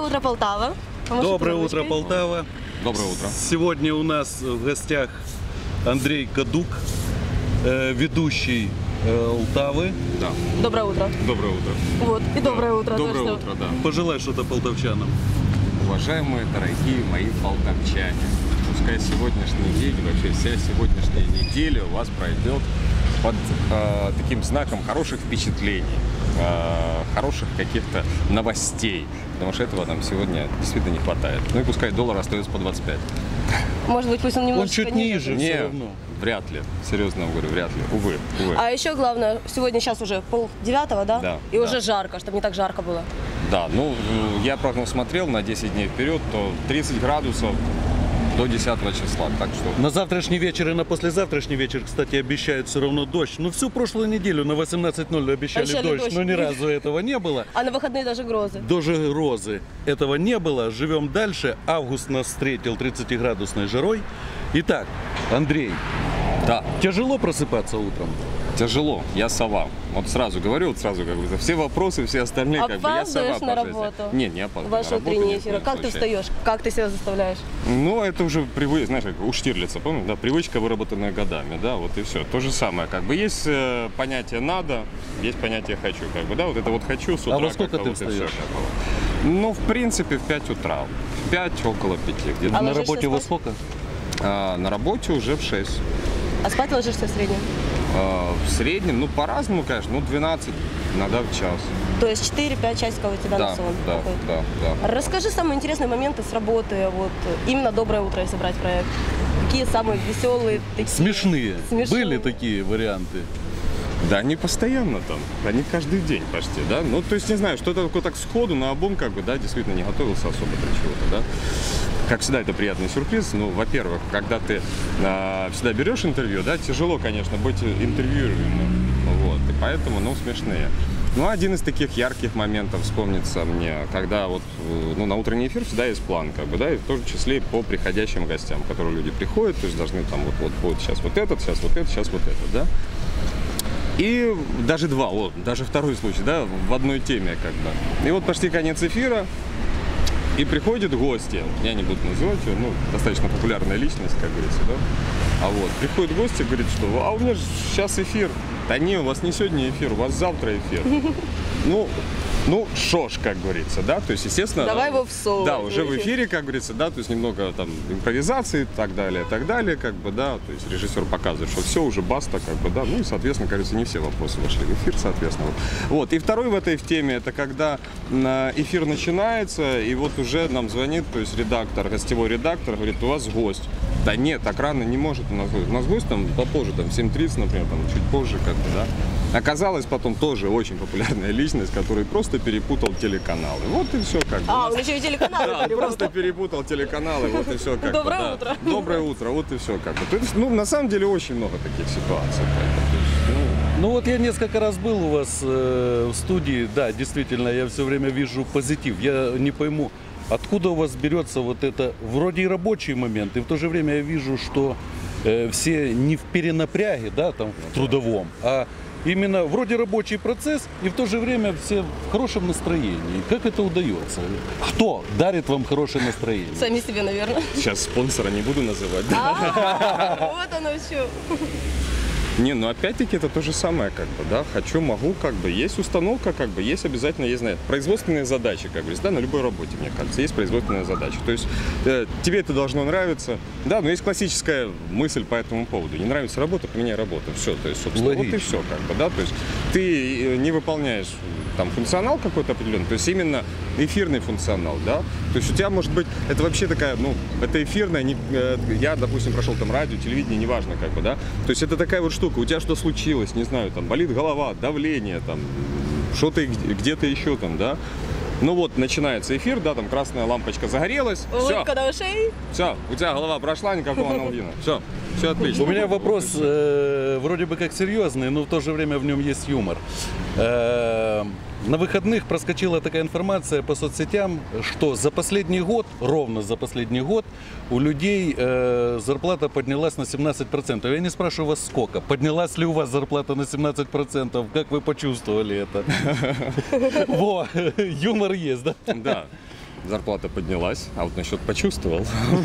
утро, Полтава. Доброе утро, Полтава. Доброе утро. Сегодня у нас в гостях Андрей Кадук, ведущий Полтавы. Да. Доброе утро. Доброе утро. Вот, и доброе утро. Доброе точно. утро, да. Пожелай что-то полтавчанам. Уважаемые, дорогие мои полтавчане, пускай сегодняшний день, вообще вся сегодняшняя неделя у вас пройдет под таким знаком хороших впечатлений, хороших каких-то новостей, потому что этого нам сегодня действительно не хватает. Ну и пускай доллар остается по 25. Может быть, пусть он Он немножечко чуть ниже, все Не, равно. вряд ли. Серьезно говорю, вряд ли. Увы. А еще главное, сегодня сейчас уже 8:30, да? Да, И да. уже жарко, чтобы не так жарко было. Да, ну, я прогноз смотрел на 10 дней вперед, то 30 градусов до 10 числа, так что... На завтрашний вечер и на послезавтрашний вечер, кстати, обещают все равно дождь. Ну, всю прошлую неделю на 18:00 обещали дождь, но ни разу этого не было. А на выходные даже грозы. Даже грозы этого не было. Живем дальше. Август нас встретил 30-градусной жарой. Итак, Андрей, Да, тяжело просыпаться утром? тяжело, я сова. Вот сразу говорю, вот сразу как бы за все вопросы, все остальные, как бы я сова. Опаздываешь на по жизни. работу? Нет, не опаздываю. Ваши на работу утренние ни в эфиры. коем Как ты случае. встаешь? Как ты себя заставляешь? Ну, это уже привычка, знаешь, как у Штирлица, помню, да, привычка, выработанная годами, да, вот и все. То же самое, как бы есть понятие «надо», есть понятие «хочу», как бы, да, вот это вот «хочу» с утра. во сколько как-то ты вот и всё, встаешь? как бы. Ну, в принципе, в 5 утра. В 5, около 5 где-то. А На ложишься работе во спать? сколько? На работе уже в 6. А спать ложишься в среднем? В среднем, ну, по-разному, конечно, ну, 12, иногда в час. То есть 4-5 часиков у тебя на Да, сон да, уходит. да. Расскажи самые интересные моменты с работы, вот именно «Доброе утро», если брать проект. Какие самые веселые, такие? Смешные. Смешные. Были такие варианты? Да, они постоянно там, они каждый день почти, да. Ну, то есть, не знаю, что-то такое так сходу, наобум, как бы, да, действительно не готовился особо для чего-то, да. Как всегда, это приятный сюрприз. Ну, во-первых, когда ты всегда берешь интервью, да, тяжело, конечно, быть интервьюируемым, вот, и поэтому, ну, смешные. Ну, один из таких ярких моментов вспомнится мне, когда вот, ну, на утренний эфир всегда есть план, как бы, да, и в том числе по приходящим гостям, которые люди приходят, то есть должны там вот сейчас вот этот, сейчас вот это, сейчас вот это, да. И даже даже второй случай, да, в одной теме, как бы. И вот почти конец эфира, и приходят гости, я не буду называть ее, ну, достаточно популярная личность, как говорится, да. А вот, приходят гости, говорят, что, а у меня же сейчас эфир. Да не, у вас не сегодня эфир, у вас завтра эфир. Ну, шо ж, как говорится, да, то есть, естественно... Давай его всовывать. Да, уже в эфире, как говорится, да, то есть немного там импровизации и так далее, как бы, да, то есть режиссер показывает, что все, уже баста, как бы, да, ну и, соответственно, кажется, не все вопросы вошли в эфир, соответственно. Вот, и второй в этой теме, это когда эфир начинается, и вот уже нам звонит, то есть редактор, гостевой редактор, говорит, у вас гость. Да нет, так рано не может у нас гость там попозже, там, в 7:30, например, там, чуть позже, как бы, да. Оказалось потом тоже очень популярная личность, который просто перепутал телеканалы. Вот и все, как бы. А, он еще и телеканалы Да, перепутал. просто перепутал телеканалы, вот и все, как бы. Доброе Да. утро. Доброе утро, вот и все, как бы. То есть, ну, на самом деле, очень много таких ситуаций, как бы. То есть, Ну вот я несколько раз был у вас в студии, да, действительно, я все время вижу позитив. Я не пойму, откуда у вас берется вот это вроде и рабочий момент, и в то же время я вижу, что все не в перенапряге, да, там, в трудовом, а именно вроде рабочий процесс, и в то же время все в хорошем настроении. Как это удается? Кто дарит вам хорошее настроение? Сами себе, наверное. сейчас спонсора не буду называть. да. Вот оно все. Не, ну опять-таки это то же самое, как бы, да, хочу, могу, как бы, есть установка, как бы, есть обязательно, есть, знаете, производственные задачи, как говорится, да, на любой работе, мне кажется, есть производственная задача, то есть тебе это должно нравиться, да, но есть классическая мысль по этому поводу, не нравится работа, поменяй работу, все, то есть, собственно, вот и все, как бы, да, то есть ты не выполняешь там функционал какой-то определенный, то есть именно эфирный функционал, да, то есть у тебя может быть, это вообще такая, ну, это эфирная, я, допустим, прошел там радио, телевидение, неважно, как бы, да, то есть это такая вот штука, у тебя что случилось, не знаю, там, болит голова, давление, там, что-то где-то еще там, да, ну вот, начинается эфир, да, там, красная лампочка загорелась, Улыбка до ушей. все, у тебя голова прошла, никакого аналгина, все отлично. У меня вопрос вроде бы как серьезный, но в то же время в нем есть юмор. На выходных проскочила такая информация по соцсетям, что за последний год, ровно за последний год, у людей зарплата поднялась на 17%. Я не спрашиваю вас сколько. Поднялась ли у вас зарплата на 17%? Как вы почувствовали это? Во, юмор есть, да? Да. зарплата поднялась, а вот насчет почувствовал.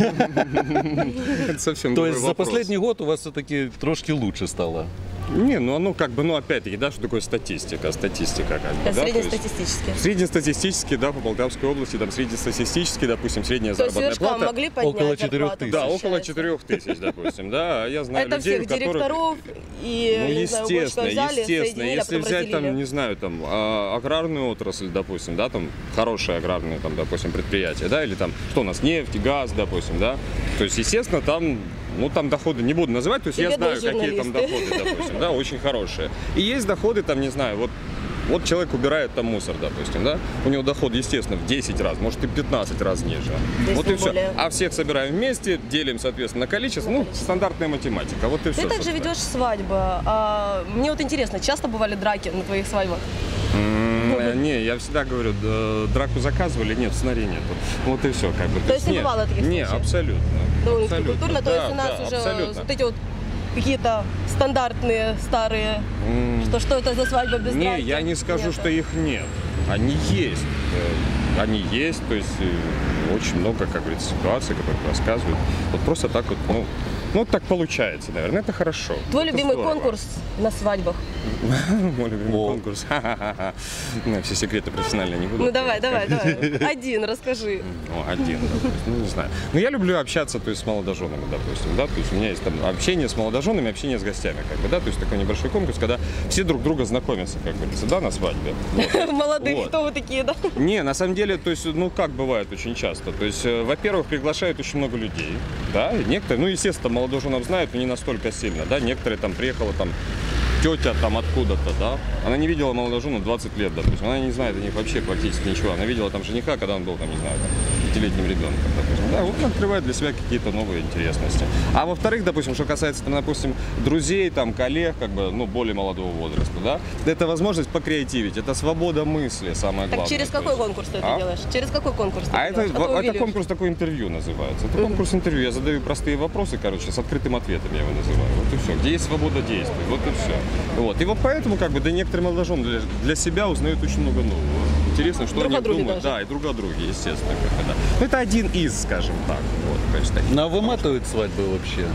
Это совсем То другой есть за вопрос. последний год у вас все-таки трошки лучше стало? Не, ну оно как бы, ну опять-таки, да, что такое статистика? Статистика как бы, да, то есть Среднестатистически. среднестатистически, да, по Полтавской области, там среднестатистически, допустим, средняя То есть заработная вершкам плата. могли поднять около 4 зарплату, тысяч. Да, около получается? 4000, допустим, да. А я знаю Это людей, всех у которых... директоров и, Ну, не знаю, бочка естественно, взяли, естественно. соединили, а Если потом взять там, разделили. не знаю, там аграрную отрасль, допустим, да, там хорошие аграрные, там, допустим, предприятия, да, или там, что у нас, нефть, газ, допустим, да. То есть, естественно, там, ну, там доходы не буду называть, то есть И я бедные знаю, какие там журналисты. доходы, допустим, да, очень хорошие. И есть доходы, там, не знаю, вот человек убирает там мусор, допустим, да, у него доход, естественно, в 10 раз, может и 15 раз ниже. Здесь Вот тем и все. более. А всех собираем вместе, делим, соответственно, на количество, ну, стандартная математика, вот и все. Ты также ведешь свадьбы. Мне вот интересно, часто бывали драки на твоих свадьбах? Не, я всегда говорю, драку заказывали, нет, в сценарии нету. Вот и все, как бы. То есть не нет, бывало таких Не, случаев? абсолютно. Довольно-таки Абсолютно. культурно, то есть Да, у нас да, уже абсолютно. вот эти вот какие-то стандартные, старые, что это за свадьба без Не, драки? я не скажу, Нет. что их нет. Они есть. Они есть, то есть очень много, как говорится, ситуаций, которые рассказывают. Вот просто так вот, ну вот так получается, наверное, это хорошо. Твой Это любимый здорово. конкурс на свадьбах? Мой любимый конкурс. Ха-ха-ха. Ну, все секреты профессиональные не буду. Ну давай. Один, расскажи. Ну, один, допустим, ну, не знаю. Но я люблю общаться, то есть, с молодоженами, допустим, да, то есть у меня есть там общение с молодоженами, общение с гостями, как бы, да, то есть такой небольшой конкурс, когда все друг друга знакомятся, как говорится, да, на свадьбе. Вот. Молодые, Вот. кто вы такие, да? Не, на самом деле, то есть, ну, как бывает очень часто, то есть, во-первых, приглашают очень много людей, да, и некоторые, ну, естественно, молодоженов знают, но не настолько сильно, да, некоторые там приехала там тетя там откуда-то, да, она не видела молодожену 20 лет, допустим, она не знает о них вообще практически ничего, она видела там жениха, когда он был там, не знаю, там, 5-летним ребенком, допустим, да, вот он открывает для себя какие-то новые интересности. А во-вторых, допустим, что касается, там, допустим, друзей, там, коллег, как бы, ну, более молодого возраста, да, это возможность покреативить, это свобода мысли, самое главное. Так через То какой есть- конкурс ты А? это делаешь? Через какой конкурс ты А это делаешь? Какой это увеличишь? конкурс такой интервью называется. Это конкурс интервью. Я задаю простые вопросы, короче, с открытым ответом я его называю. Вот и все. Где есть свобода действий. Вот и все. Вот. И вот поэтому, как бы, да некоторые молодожены для себя узнают очень много нового. Интересно, что Друг они о друге думают. даже. Да, и друг о друге, естественно. Как бы, да. Ну, это один из, скажем так. Вот, то есть, таких. Ну, а выматывают свадьбы вообще?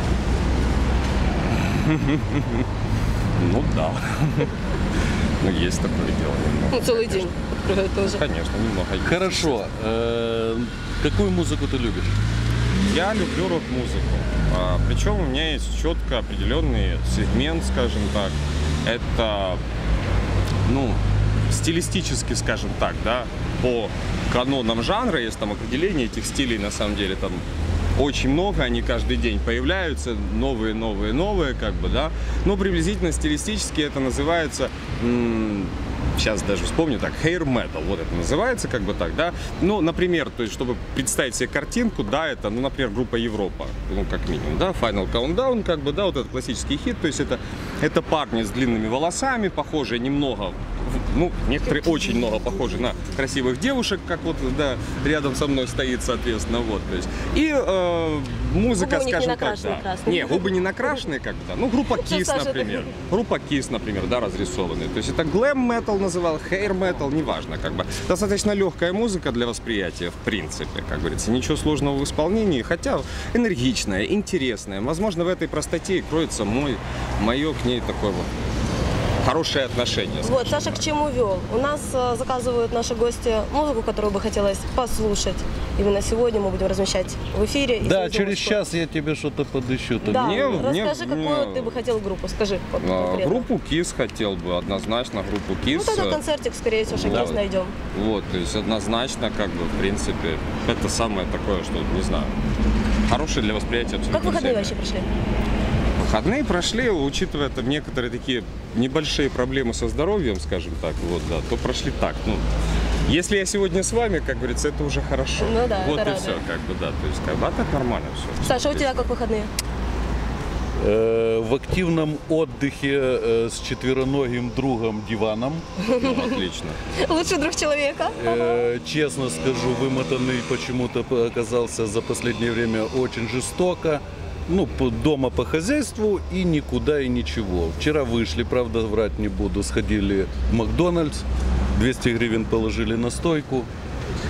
Ну да. Ну, есть такое дело. Ну, целый день открывают тоже. Конечно, немного есть. Хорошо. Какую музыку ты любишь? Я люблю рок-музыку. Причем у меня есть четко определенный сегмент, скажем так. Это, ну, стилистически, скажем так, да, по канонам жанра, есть там определение этих стилей, на самом деле, там очень много, они каждый день появляются, новые, как бы, да. Но приблизительно стилистически это называется, сейчас даже вспомню, так, hair metal, вот это называется, как бы так, да. Ну, например, то есть, чтобы представить себе картинку, да, это, ну, например, группа Европа, ну, как минимум, да, Final Countdown, как бы, да, вот этот классический хит, то есть, это парни с длинными волосами, похожие немного, ну, некоторые очень много похожи на красивых девушек, как вот, да, рядом со мной стоит, соответственно, вот, то есть, и музыка, Губы у них не скажем так, накрашены да. красные. Не, губы не накрашены, как бы, да, ну, группа Что, Kiss, Саша, например, группа Kiss, например, да, разрисованные, то есть, это glam metal называл, hair metal, неважно, как бы, достаточно легкая музыка для восприятия, в принципе, как говорится, ничего сложного в исполнении, хотя энергичная, интересная, возможно, в этой простоте и кроется мое к ней такое вот хорошее отношение. Вот, Саша к чему вел? У нас заказывают наши гости музыку, которую бы хотелось послушать. Именно сегодня мы будем размещать в эфире. И Да, снизу через музыку. час я тебе что-то подыщу. там. Да, Мне- расскажи, мне- какую ты бы хотел группу, скажи конкретно. Группу Kiss хотел бы, однозначно группу Kiss. Ну, тогда концертик, скорее всего, шагист найдем. Вот, то есть однозначно, как бы, в принципе, это самое такое, что, не знаю, хорошее для восприятия абсолютно. Как выходные всеми. вообще прошли? Выходные прошли, учитывая там некоторые такие небольшие проблемы со здоровьем, скажем так, вот, да, то прошли так, ну, если я сегодня с вами, как говорится, это уже хорошо. Ну да, вот это и радует. все, как бы, да, то есть, как бы, а так нормально все. Саша, у тебя как выходные? В активном отдыхе с четвероногим другом диваном. Отлично. Лучший друг человека. Честно скажу, вымотанный почему-то оказался за последнее время очень жестоко. Ну, дома по хозяйству и никуда и ничего. Вчера вышли, правда, врать не буду, сходили в Макдональдс, 200 гривен положили на стойку.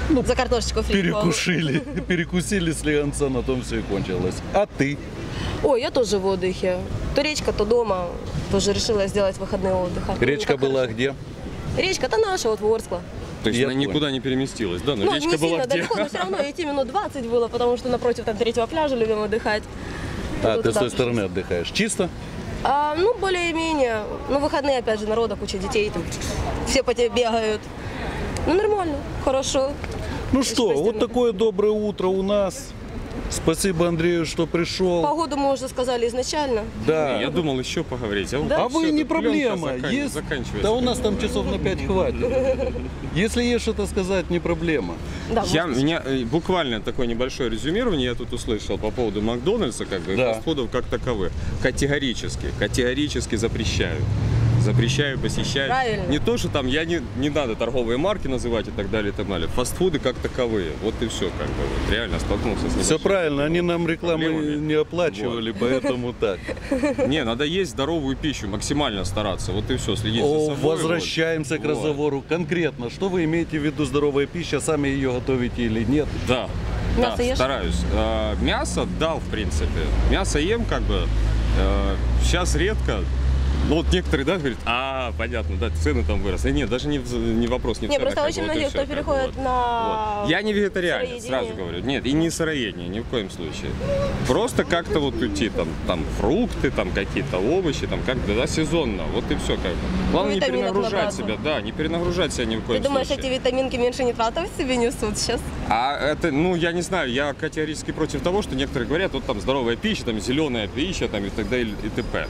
За картошечку фри. Перекусили слегонца, на том все и кончилось. А ты? Ой, я тоже в отдыхе. То речка, то дома. Тоже решила сделать выходные отдыха. Речка была где? Речка-то наша, вот Ворскла. То есть Я она понял. никуда не переместилась, да? Но Ну, речка не была сильно где? далеко, но все равно идти минут 20 было, потому что напротив там 3-го пляжа любим отдыхать. А, Вот ты с туда той стороны отдыхаешь. Чисто? Ну, более-менее. Ну, выходные, опять же, народа, куча детей, там, все по тебе бегают. Ну, нормально, хорошо. Ну что, спасибо. вот такое доброе утро у нас. Спасибо Андрею, что пришел. Погоду мы уже сказали изначально. Да. Я думал еще поговорить. Да? А вы всё, не тут пленка проблема. Есть... заканчивается. Да у нас там часов на 5 хватит. Если есть что-то сказать, не проблема. Да, Меня буквально такое небольшое резюмирование я тут услышал по поводу Макдональдса, как бы, и Да. фастфудов как таковых. Категорически запрещаю. Запрещаю посещать. Правильно. Не то, что там не надо торговые марки называть и так далее, и так далее. Фастфуды как таковые. Вот и все, как бы. Вот, реально столкнулся с ним. Все правильно, они нам рекламы проблемами. не оплачивали, поэтому так. Не, надо есть здоровую пищу, максимально стараться. Вот и все, следить за собой. Возвращаемся к Вот. разговору. Конкретно, что вы имеете в виду здоровая пища, сами ее готовите или нет? Да. Мясо да, ешь? стараюсь. Мясо, да, в принципе. Мясо ем, как бы. Сейчас редко. Ну вот некоторые, да, говорят, понятно, да, цены там выросли. Нет, даже не вопрос, не в Не, ценах, просто как очень бы, вот и многие, всё, кто как бы, переходит вот. на Вот. Я не вегетарианец, сыроедение. сразу говорю. Нет, и не сыроедение, ни в коем случае. Просто как-то вот уйти, там фрукты, там какие-то овощи, там как-то, да, сезонно. Вот и все, как бы. Главное не витаминок перенагружать набраться. себя, да, не перенагружать себя ни в Ты коем думаешь, случае. эти витаминки меньше нитратов в себе несут сейчас? А это, ну, я не знаю, я категорически против того, что некоторые говорят, вот там здоровая пища, там зеленая пища, там и так далее, и т.п.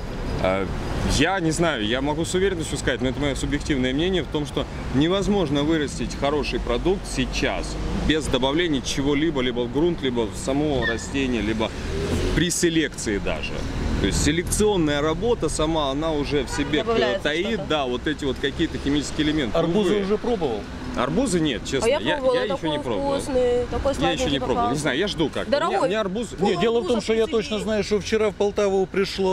Я не знаю, я могу с уверенностью сказать, но это мое субъективное мнение в том, что невозможно вырастить хороший продукт сейчас без добавления чего-либо, либо в грунт, либо в само растение, либо при селекции даже. То есть селекционная работа сама, она уже в себе Добавляется таит, что-то. да, вот эти вот какие-то химические элементы. Арбузы Увы. уже пробовал? Арбузы нет, честно. А я пробовала, я еще такой не пробовал. вкусный, такой Я сладенький. еще не пробовал. Не попался. знаю, я жду как. Дорогой. Мне арбуз. Не, дело в том, арбузов что я прицепили. точно знаю, что вчера в Полтаву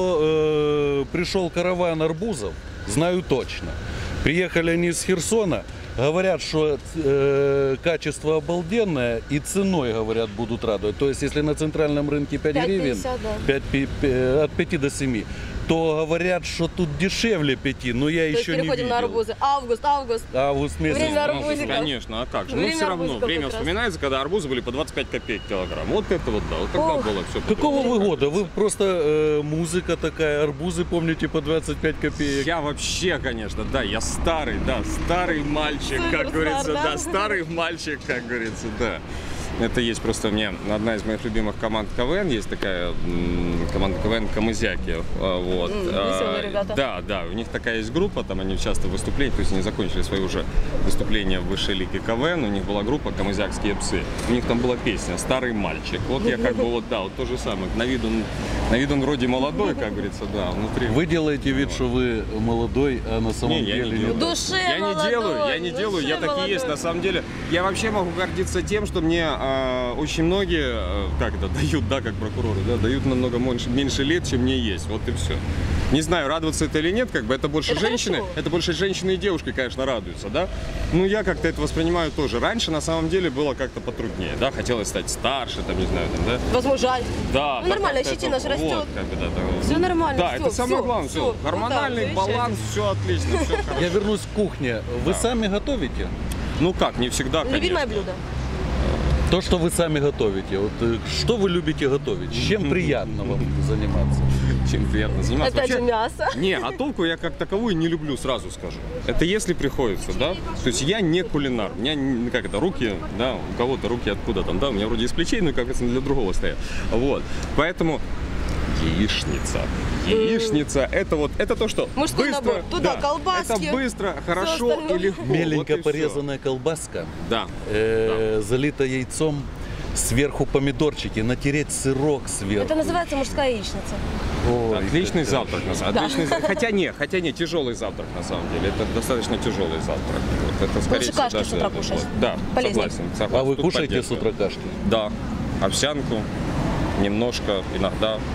пришел караван арбузов. Знаю точно. Приехали они из Херсона. Говорят, что качество обалденное и ценой, говорят, будут радовать. То есть, если на центральном рынке 5 гривен, 5,50, да. от 5 до 7, то говорят, что тут дешевле 5, но я То есть еще не переходим видел. на арбузы. Август. Август месяц. Время арбузиков. Конечно, а как же? Время Но все равно арбузиков время как раз. вспоминается, когда арбузы были по 25 копеек килограмм. Вот это вот, да, вот тогда Ох. было все. Какого вы года? Вы просто музыка такая, арбузы помните по 25 копеек. Я вообще, конечно, да, я старый, да, старый мальчик, как Суперстар, говорится, да? да, старый мальчик, как говорится, да. Это есть просто у меня одна из моих любимых команд КВН, есть такая команда КВН Камызяки, вот. Веселые ребята. Да, у них такая есть группа, там они часто выступления, то есть они закончили свои уже выступления в высшей лиге КВН, у них была группа Камызякские псы, у них там была песня «Старый мальчик», вот я как бы вот, да, вот то же самое, на вид он вроде молодой, как говорится, да, внутри. Вы делаете вид, что вы молодой, а на самом Не, я деле не не делаю. так. Душе Я не делаю, я так и есть. На самом деле, я вообще могу гордиться тем, что мне очень многие, как это, дают, да, как прокуроры, да, дают намного меньше лет, чем мне есть. Вот и все. Не знаю, радоваться это или нет, как бы это больше Это женщины, хорошо. это больше женщины и девушки, конечно, радуются, да. Ну, я как-то это воспринимаю тоже. Раньше, на самом деле, было как-то потруднее, да, хотелось стать старше, там, не знаю, там, да. Возмужать. Да, Ну, да, нормально, как-то щетина это, же растет. Вот, как бы, да, Все нормально. Да, всё, это самое всё, главное, всё. все. Вот Гормональный так, баланс, все отлично, все хорошо. Я вернусь к кухне. Вы сами готовите? Ну как, не всегда, конечно. Любимое блюдо. То, что вы сами готовите. Вот что вы любите готовить? С чем приятно вам заниматься? Чем приятно заниматься. Опять же Вообще, мясо. Не, а толку я как таковую не люблю, сразу скажу. Это если приходится, да? То есть я не кулинар. У меня, как это, руки, да, у кого-то руки откуда там, да, у меня вроде из плечей, но, как говорится, для другого стоят. Вот. Поэтому яичница. Яичница, это вот, это то, что Мужской быстро, набор. Туда колбаски, это быстро, хорошо остальное. и легко. Меленько Вот и всё. порезанная колбаска, Да. залита яйцом, сверху помидорчики, натереть сырок сверху. Это называется мужская яичница. Ой, Отличный как завтрак, на самом Да. деле. Хотя не, тяжелый завтрак, на самом деле. Это достаточно тяжелый завтрак. Вот это, скорее всего, кашки даже, с утра да, кушать. Да, Полезнее. согласен. А вы Тут кушаете с поддерживаю. утра кашки? Да, овсянку, немножко, иногда.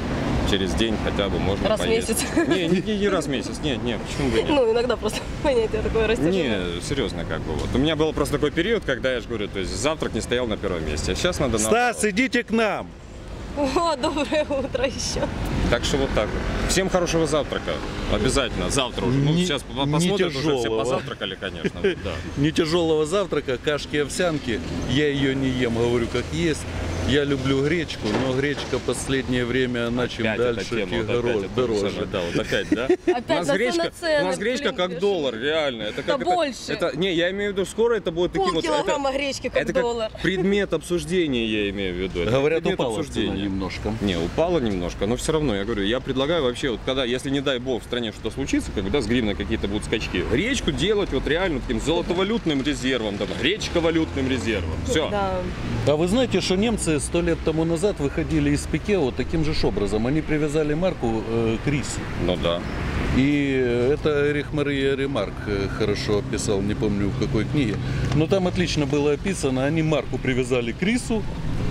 через день хотя бы можно Раз в поесть. месяц. Не раз в месяц, нет, почему бы нет? Ну, иногда просто понятие такое растяжимое. Не, серьезно, как бы вот. У меня был просто такой период, когда я же говорю, то есть завтрак не стоял на первом месте. А сейчас надо Стас, идите к нам. О, доброе утро еще. Так что вот так вот. Всем хорошего завтрака. Обязательно. Завтра уже. Ну, Не- сейчас не посмотрят, уже все тяжелого. позавтракали, конечно. Вот, да. Не тяжелого завтрака, кашки-овсянки. Я ее не ем, говорю, как есть. Я люблю гречку, но гречка последнее время, она чем Опять эта дальше, тема, тем вот опять это, дороже. Саша, да, вот опять, да? Опять на цены, у нас гречка блин, как бешеные. доллар, реально. Это как больше. Не, я имею в виду, скоро это будет таким вот... Полкилограмма гречки, как Это доллар. как предмет обсуждения, я имею в виду. Это Говорят, предмет упала цена немножко. Не, упала немножко, но все равно, я говорю, я предлагаю вообще, вот когда, если не дай бог в стране что-то случится, когда с гривной какие-то будут скачки, гречку делать вот реально таким золотовалютным резервом, там, гречковалютным резервом. Все. Да. А вы знаете, что немцы 100 лет тому назад выходили из пике вот таким же образом. Они привязали марку к рису. Ну да. И это Эрих Мария Ремарк хорошо описал, не помню в какой книге. Но там отлично было описано. Они марку привязали к рису.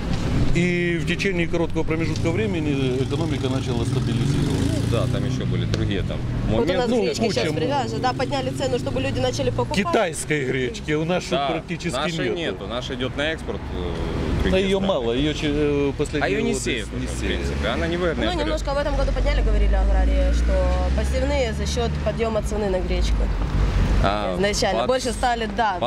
И в течение короткого промежутка времени экономика начала стабилизироваться. Да, там еще были другие там Вот у нас моменты. ну, гречки сейчас куча- привяжут, да, подняли цену, чтобы люди начали покупать. Китайской гречки у нас Да, практически нашей нету. нету. Наша идет на экспорт. в Да другие ее страны. мало, ее последние А ее не годы сеют, не уже, в сеют. принципе. Она не выгодная. Ну, я говорю. немножко в этом году подняли, говорили аграрии, что посевные за счет подъема цены на гречку. Изначально больше стали, да.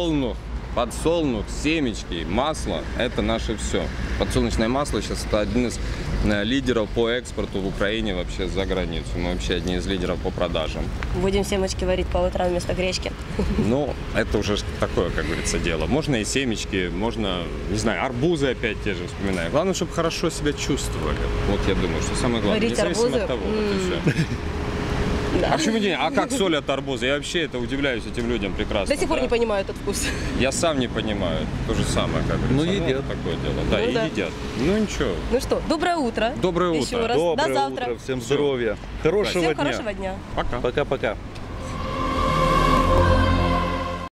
Подсолнух, семечки, масло – это наше все. Подсолнечное масло сейчас это один из лидеров по экспорту в Украине вообще за границу. Мы вообще одни из лидеров по продажам. Будем семечки варить по утрам вместо гречки. Но это уже такое, как говорится, дело. Можно и семечки, можно, не знаю, арбузы опять те же вспоминаю. Главное, чтобы хорошо себя чувствовали. Вот я думаю, что самое главное. Варить Независимо арбузы? от того, вот и все. Да. А почему не? А как солят арбузы? Я вообще это удивляюсь этим людям прекрасно. До сих пор да. не понимаю этот вкус. Я сам не понимаю. То же самое, как говорится. Ну, едят. Такое дело. Да, Ну, и да. едят. Ну ничего. Ну что, доброе утро. Доброе Еще утро. раз. Доброе До завтра. утро, всем здоровья. Хорошего Всем дня. хорошего дня. Пока. Пока-пока.